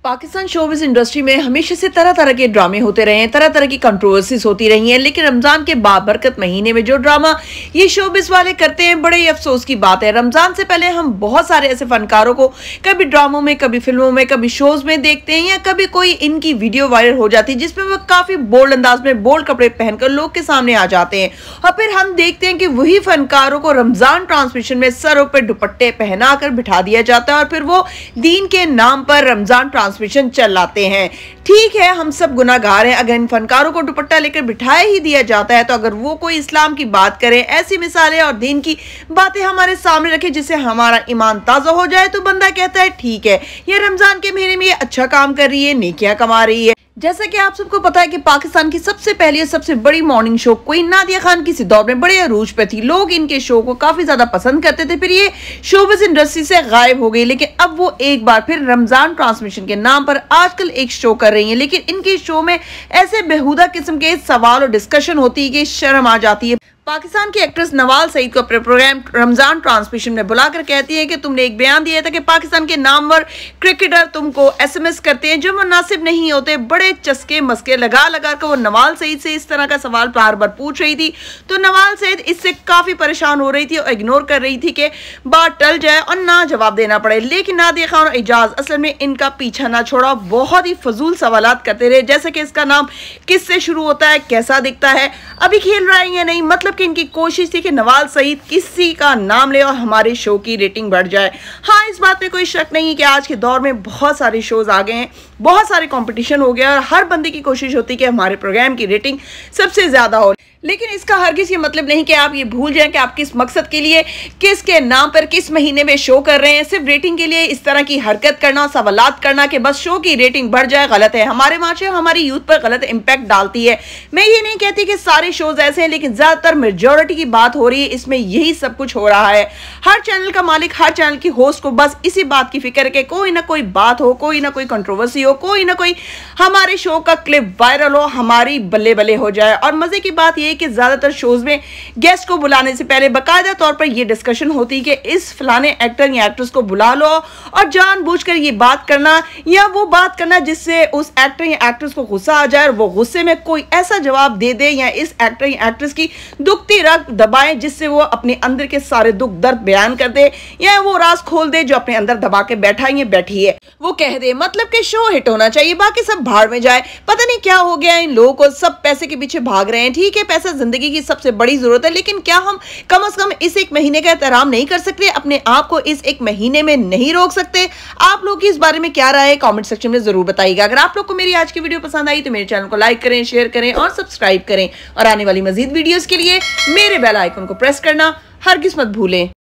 Pakistan showbiz industry में हमेशा से तरह तरह के ड्रामे होते रहे हैं, तरह तरह की कंट्रोवर्सीज होती रही हैं, लेकिन रमजान के बाबरकत महीने में जो ड्रामा ये शोबिज़ वाले करते हैं, बड़े ही अफसोस की बात है। रमजान से पहले हम बहुत सारे ऐसे फनकारों को कभी ड्रामों में, कभी फिल्मों में, कभी शोज में देखते हैं, या कभी कोई इनकी वीडियो वायरल हो जाती है जिसमें वो काफी बोल्ड अंदाज में बोल्ड कपड़े पहनकर लोग के सामने आ जाते हैं, और फिर हम देखते हैं कि वही फनकारों को रमजान ट्रांसमिशन में सरों पर दुपट्टे पहनाकर बिठा दिया जाता है और फिर वो दीन के नाम पर रमजान ट्रांसमिशन चलाते हैं। ठीक है, हम सब गुनाहगार हैं अगर इन फनकारों को दुपट्टा लेकर बिठाया ही दिया जाता है, तो अगर वो कोई इस्लाम की बात करें, ऐसी मिसालें और दीन की बातें हमारे सामने रखे जिससे हमारा ईमान ताजा हो जाए, तो बंदा कहता है ठीक है, ये रमजान के महीने में ये अच्छा काम कर रही है, नेकियां कमा रही है। जैसा कि आप सबको पता है कि पाकिस्तान की सबसे पहली और सबसे बड़ी morning show queen Nadia Khan किसी दौर में बड़े अरूज पे थी, लोग इनके शो को काफी ज्यादा पसंद करते थे, फिर ये शोबिज़ इंडस्ट्री से गायब हो गई, लेकिन अब वो एक बार फिर रमजान ट्रांसमिशन के नाम पर आजकल एक शो कर रही है। लेकिन इनके शो में ऐसे बेहुदा किस्म के सवाल और डिस्कशन होती है कि शर्म आ जाती है। पाकिस्तान की एक्ट्रेस नवाल सईद को अपने प्रोग्राम रमजान ट्रांसमिशन में बुलाकर कहती है कि तुमने एक बयान दिया था कि पाकिस्तान के नामवर क्रिकेटर तुमको एसएमएस करते हैं जो मुनासिब नहीं होते। बड़े चस्के मस्के लगा लगा कर वो नवाल सईद से इस तरह का सवाल बार बार पूछ रही थी, तो नवाल सईद इससे काफी परेशान हो रही थी और इग्नोर कर रही थी कि बात टल जाए और ना जवाब देना पड़े। लेकिन नादिया खान और एजाज असल में इनका पीछा ना छोड़ा, बहुत ही फजूल सवालात करते रहे, जैसे कि इसका नाम किससे शुरू होता है, कैसा दिखता है, अभी खेल रहा है या नहीं। मतलब कि इनकी कोशिश थी कि नवाल सईद किसी का नाम ले और हमारे शो की रेटिंग बढ़ जाए। हाँ, इस बात में कोई शक नहीं है कि आज के दौर में बहुत सारे शोज आ गए हैं, बहुत सारे कंपटीशन हो गया और हर बंदे की कोशिश होती है कि हमारे प्रोग्राम की रेटिंग सबसे ज्यादा हो। लेकिन इसका हरगिज़ ये मतलब नहीं कि आप ये भूल जाएं कि आप किस मकसद के लिए, किसके नाम पर, किस महीने में शो कर रहे हैं। सिर्फ रेटिंग के लिए इस तरह की हरकत करना, सवालात करना कि बस शो की रेटिंग बढ़ जाए, गलत है। हमारे माशरे हमारी यूथ पर गलत इम्पैक्ट डालती है। मैं ये नहीं कहती कि सारे शोज ऐसे हैं, लेकिन ज्यादातर मेजॉरिटी की बात हो रही है, इसमें यही सब कुछ हो रहा है। हर चैनल का मालिक, हर चैनल की होस्ट को बस इसी बात की फिक्र है कि कोई ना कोई बात हो, कोई ना कोई कंट्रोवर्सी हो, कोई ना कोई हमारे शो का क्लिप वायरल हो, हमारी बल्ले बल्ले हो जाए। और मजे की बात यह है कि ज्यादातर शोज में गेस्ट को बुलाने से पहले बाकायदा तौर पर यह डिस्कशन होती है कि इस फलाने एक्टर या एक्ट्रेस को बुला लो, और जानबूझकर ये बात करना या वो बात करना जिससे उस एक्टर या एक्ट्रेस को गुस्सा आ जाए और वो गुस्से में कोई ऐसा जवाब दे दे या इस एक्टर या एक्ट्रेस की दुखती रग दबाए जिससे वो अपने अंदर के सारे दुख दर्द बयान कर दे, या वो राज खोल दे जो अपने अंदर दबा के बैठा है, बैठी है, वो कह दे। मतलब कि शो हिट होना चाहिए, बाकी सब भाड़ में जाए। पता नहीं क्या हो गया इन लोगों को, सब पैसे के पीछे भाग रहे हैं। ठीक है, पैसा जिंदगी की सबसे बड़ी जरूरत है, लेकिन क्या हम कम से कम इस एक महीने का एहतराम नहीं कर सकते, अपने आप को इस एक महीने में नहीं रोक सकते? आप लोग की इस बारे में क्या राय है, कमेंट सेक्शन में जरूर बताइएगा। अगर आप लोग को मेरी आज की वीडियो पसंद आई तो मेरे चैनल को लाइक करें, शेयर करें और सब्सक्राइब करें, और आने वाली मजीद वीडियोस के लिए मेरे बेल आइकन को प्रेस करना हरगिज़ मत भूलें।